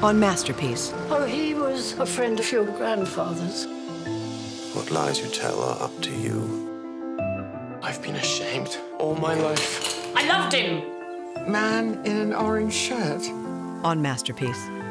on Masterpiece. Oh, he was a friend of your grandfather's. What lies you tell are up to you. I've been ashamed all my life. I loved him! Man in an orange shirt. On Masterpiece.